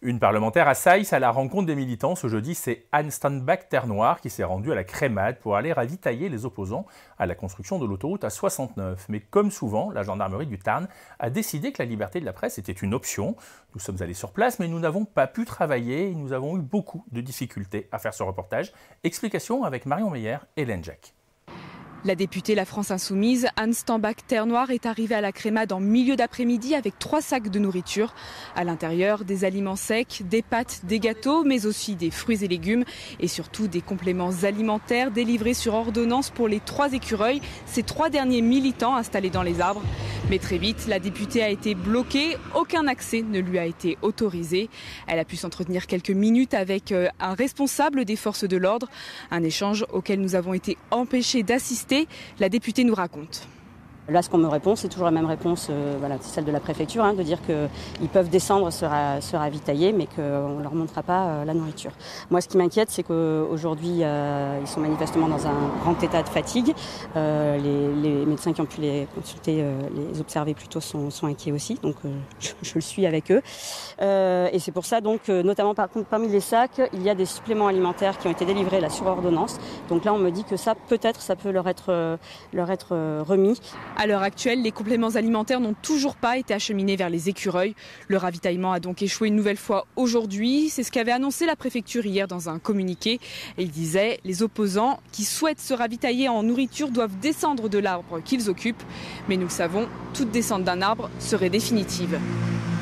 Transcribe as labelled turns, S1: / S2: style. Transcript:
S1: Une parlementaire à Saïs à la rencontre des militants ce jeudi, c'est Anne Standbach-Ternoir qui s'est rendue à la Crémade pour aller ravitailler les opposants à la construction de l'autoroute A69. Mais comme souvent, la gendarmerie du Tarn a décidé que la liberté de la presse était une option. Nous sommes allés sur place, mais nous n'avons pas pu travailler et nous avons eu beaucoup de difficultés à faire ce reportage. Explication avec Marion Meyer et Hélène Jacques.
S2: La députée La France Insoumise, Anne Standbach-Ternoir, est arrivée à la Crémade en milieu d'après-midi avec 3 sacs de nourriture. À l'intérieur, des aliments secs, des pâtes, des gâteaux, mais aussi des fruits et légumes et surtout des compléments alimentaires délivrés sur ordonnance pour les 3 écureuils, ces 3 derniers militants installés dans les arbres. Mais très vite, la députée a été bloquée, aucun accès ne lui a été autorisé. Elle a pu s'entretenir quelques minutes avec un responsable des forces de l'ordre, un échange auquel nous avons été empêchés d'assister. La députée nous raconte.
S3: Là, ce qu'on me répond, c'est toujours la même réponse, c'est celle de la préfecture, de dire qu'ils peuvent descendre se ravitailler, mais qu'on ne leur montrera pas la nourriture. Moi, ce qui m'inquiète, c'est qu'aujourd'hui, ils sont manifestement dans un grand état de fatigue. Les médecins qui ont pu les consulter, les observer plutôt, sont inquiets aussi, donc je le suis avec eux. Et c'est pour ça, donc, notamment par contre, parmi les sacs, il y a des suppléments alimentaires qui ont été délivrés là sur ordonnance. Donc là, on me dit que ça, peut-être, ça peut leur être remis.
S2: À l'heure actuelle, les compléments alimentaires n'ont toujours pas été acheminés vers les écureuils. Le ravitaillement a donc échoué une nouvelle fois aujourd'hui. C'est ce qu'avait annoncé la préfecture hier dans un communiqué. Et il disait, les opposants qui souhaitent se ravitailler en nourriture doivent descendre de l'arbre qu'ils occupent. Mais nous le savons, toute descente d'un arbre serait définitive.